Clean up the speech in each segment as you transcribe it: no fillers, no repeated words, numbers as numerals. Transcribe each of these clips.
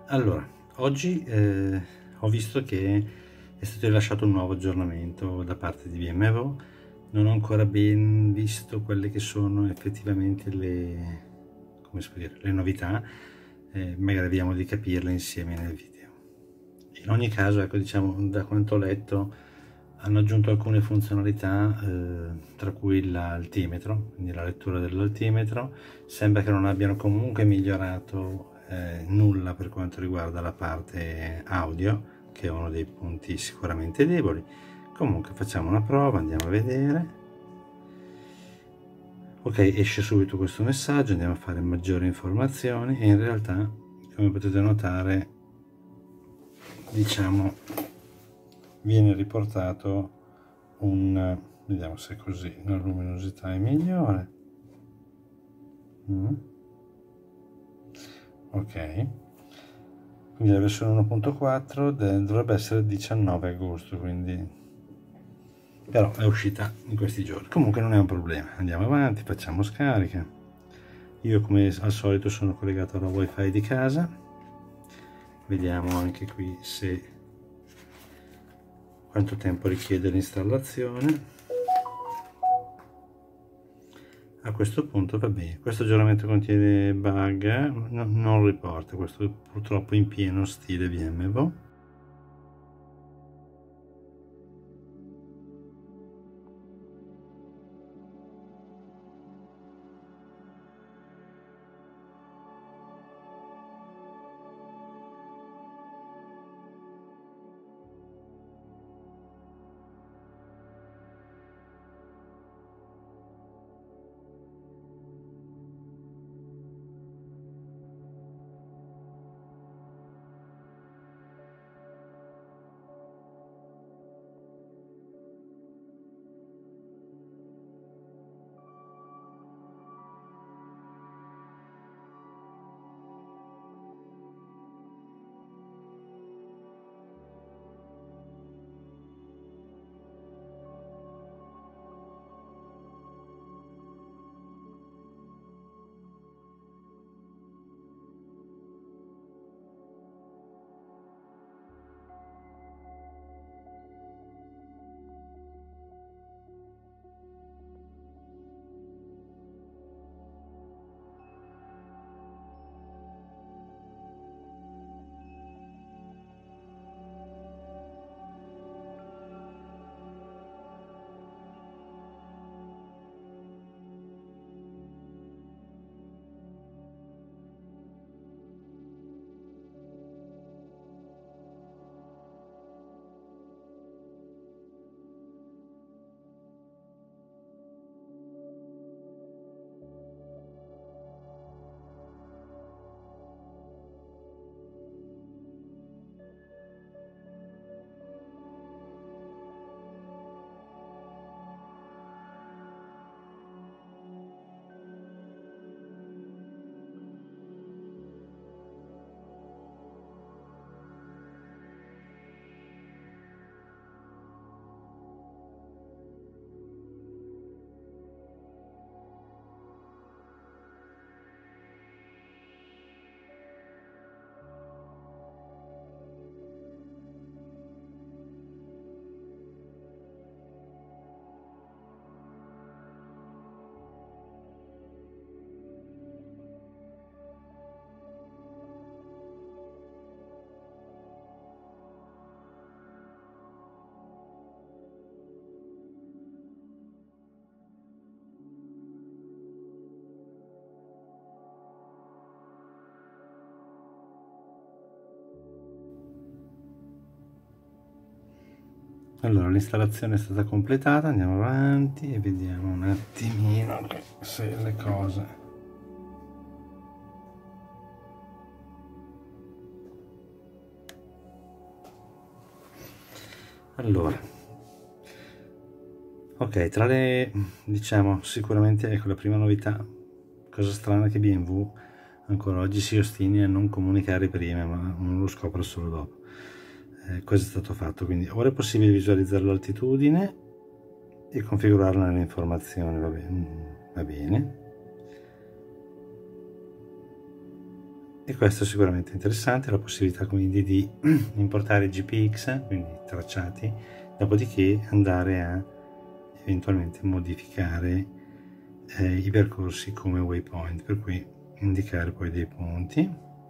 Allora, oggi ho visto che è stato rilasciato un nuovo aggiornamento da parte di BMW. Non ho ancora ben visto quelle che sono effettivamente come si può dire, le novità, magari vediamo di capirle insieme nel video. In ogni caso, ecco, diciamo, da quanto ho letto, hanno aggiunto alcune funzionalità, tra cui l'altimetro, quindi la lettura dell'altimetro. Sembra che non abbiano comunque migliorato nulla per quanto riguarda la parte audio, che è uno dei punti sicuramente deboli. Comunque facciamo una prova, andiamo a vedere. Ok, esce subito questo messaggio, andiamo a fare maggiori informazioni e in realtà, come potete notare, diciamo, viene riportato vediamo se è così, la luminosità è migliore. Ok, quindi la versione 1.4 dovrebbe essere 19 agosto, quindi però è uscita in questi giorni. Comunque non è un problema, andiamo avanti, facciamo scarica. Io come al solito sono collegato alla wifi di casa, vediamo anche qui se quanto tempo richiede l'installazione. A questo punto va bene, questo aggiornamento contiene bug, non riporta, questo purtroppo in pieno stile BMW. Allora, l'installazione è stata completata, andiamo avanti e vediamo un attimino se le cose... Allora, ok, tra le, diciamo, sicuramente, ecco, la prima novità, cosa strana che BMW ancora oggi si ostini a non comunicare prima, ma non lo scopro solo dopo. Questo è stato fatto, quindi ora è possibile visualizzare l'altitudine e configurarla nelle informazioni, va bene. e questo è sicuramente interessante, la possibilità quindi di importare GPX, quindi tracciati, dopodiché andare a eventualmente modificare i percorsi come waypoint, per cui indicare poi dei punti.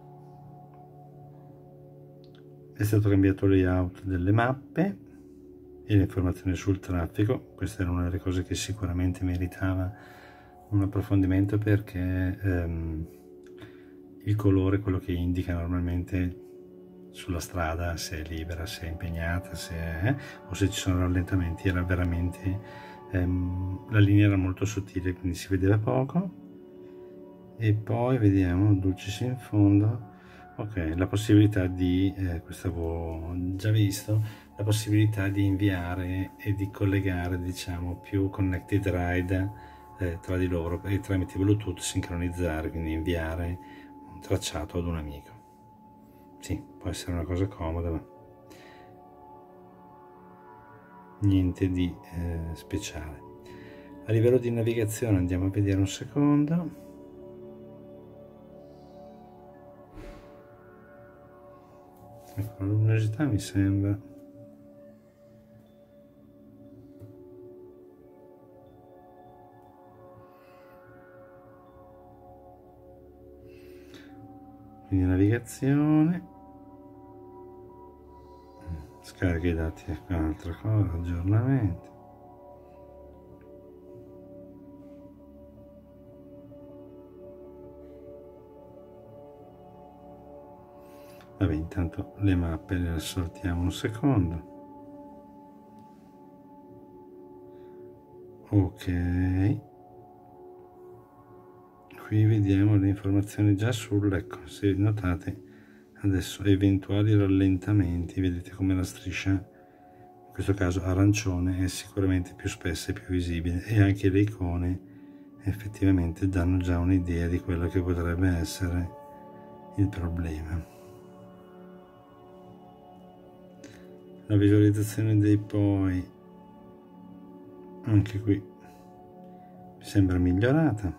È stato cambiato il layout delle mappe e le informazioni sul traffico. Questa era una delle cose che sicuramente meritava un approfondimento, perché il colore è quello che indica normalmente sulla strada se è libera, se è impegnata, se è, o se ci sono rallentamenti. Era veramente la linea era molto sottile, quindi si vedeva poco. E poi vediamo, dulcis in fondo, ok, la possibilità di, questo avevo già visto, la possibilità di inviare e di collegare, diciamo, più connected ride tra di loro e tramite Bluetooth sincronizzare, quindi inviare un tracciato ad un amico. Sì, può essere una cosa comoda, ma niente di speciale. A livello di navigazione andiamo a vedere un secondo. Ecco, la luminosità mi sembra quindi navigazione, scarica i dati, ecco un'altra cosa, aggiornamenti. Vabbè, intanto le mappe le saltiamo un secondo. Ok, qui vediamo le informazioni già ecco, se notate adesso eventuali rallentamenti, vedete come la striscia, in questo caso arancione, è sicuramente più spessa e più visibile, e anche le icone effettivamente danno già un'idea di quello che potrebbe essere il problema. La visualizzazione dei poi anche qui mi sembra migliorata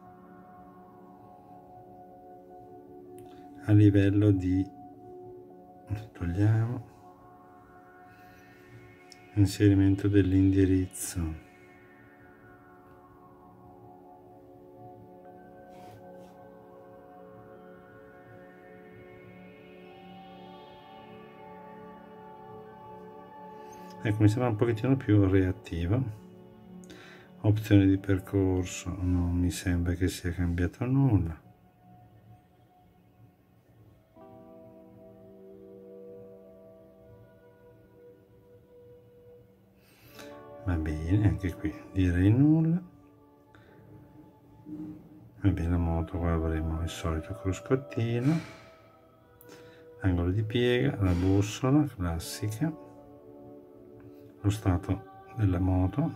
a livello di, togliamo, inserimento dell'indirizzo. Ecco, mi sembra un pochettino più reattivo. Opzioni di percorso, non mi sembra che sia cambiato nulla. Va bene, anche qui direi nulla. Va bene, la moto, qua avremo il solito cruscottino, angolo di piega, la bussola classica, lo stato della moto,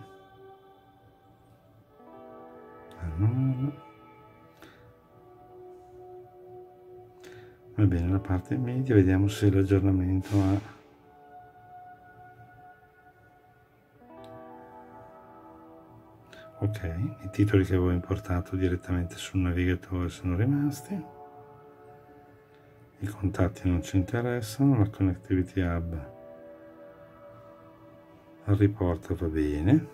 va bene, la parte media, vediamo se l'aggiornamento ha ok, i titoli che avevo importato direttamente sul navigatore sono rimasti, i contatti non ci interessano, la connectivity hub, il report va bene.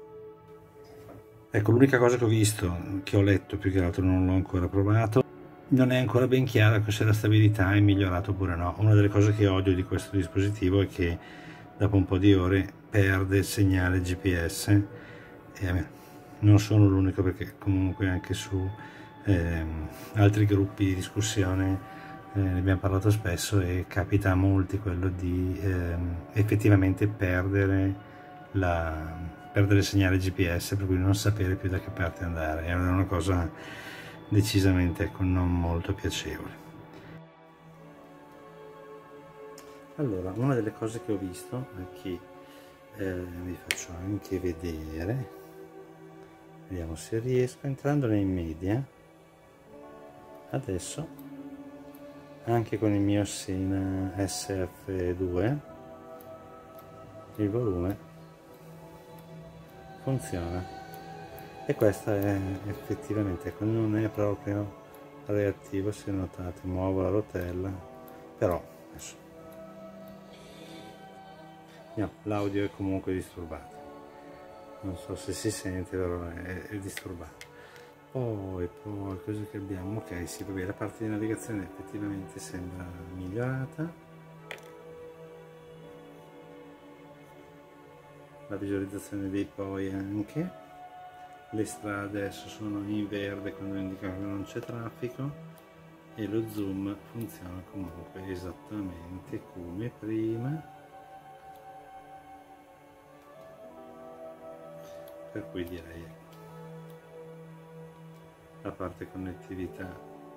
Ecco, l'unica cosa che ho visto, che ho letto più che altro, non l'ho ancora provato, non è ancora ben chiara se la stabilità è migliorata oppure no. Una delle cose che odio di questo dispositivo è che dopo un po' di ore perde il segnale GPS, e non sono l'unico, perché comunque anche su altri gruppi di discussione ne abbiamo parlato spesso, e capita a molti quello di effettivamente perdere il segnale GPS, per cui non sapere più da che parte andare. È una cosa decisamente, ecco, non molto piacevole. Allora, una delle cose che ho visto è che vi faccio anche vedere, vediamo se riesco, entrando nei media adesso, anche con il mio Sena SF2 il volume funziona, e questa è effettivamente, ecco, non è proprio reattivo, se notate, muovo la rotella, però adesso no, l'audio è comunque disturbato, non so se si sente, però è disturbato. Poi cosa che abbiamo? Ok, sì, vabbè, la parte di navigazione effettivamente sembra migliorata, la visualizzazione dei poi anche, le strade adesso sono in verde quando indicano che non c'è traffico e lo zoom funziona comunque esattamente come prima, per cui direi la parte connettività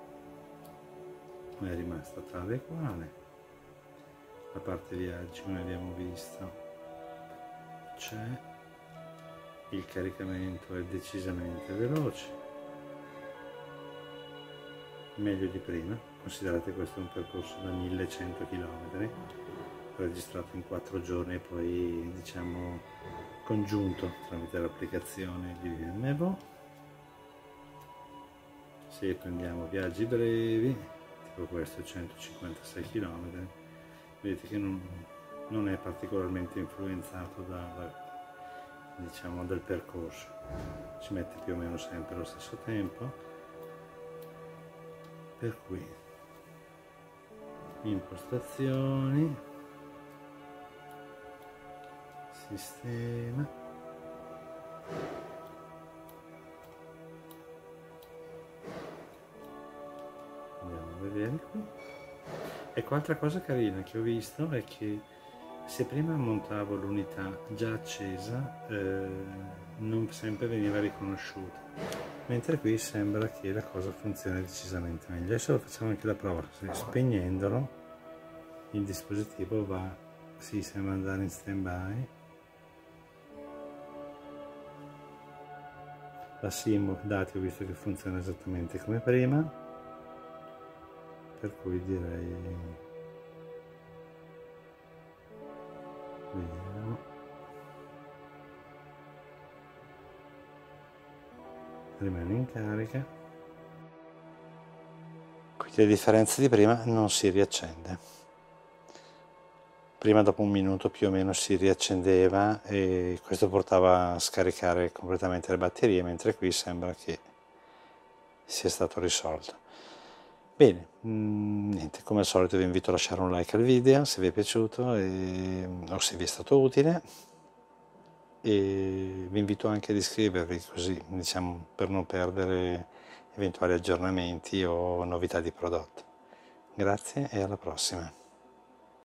è rimasta tale e quale, la parte viaggi come abbiamo visto c'è, il caricamento è decisamente veloce, meglio di prima. Considerate, questo è un percorso da 1100 km registrato in 4 giorni e poi diciamo congiunto tramite l'applicazione di VMevo. Se prendiamo viaggi brevi, tipo questo 156 km, vedete che non è particolarmente influenzato diciamo, dal percorso, ci mette più o meno sempre lo stesso tempo, per cui impostazioni, sistema, andiamo a vedere qui. Ecco, altra cosa carina che ho visto è che se prima montavo l'unità già accesa non sempre veniva riconosciuta, mentre qui sembra che la cosa funzioni decisamente meglio. Adesso lo facciamo anche la prova, spegnendolo il dispositivo va, sì, sembra andare in stand by. La SIM dati ho visto che funziona esattamente come prima, per cui direi, vediamo, rimane in carica, quindi a differenza di prima non si riaccende. Prima dopo un minuto più o meno si riaccendeva e questo portava a scaricare completamente le batterie, mentre qui sembra che sia stato risolto. Bene, niente, come al solito vi invito a lasciare un like al video se vi è piaciuto o se vi è stato utile, e vi invito anche ad iscrivervi, così diciamo, per non perdere eventuali aggiornamenti o novità di prodotto. Grazie e alla prossima.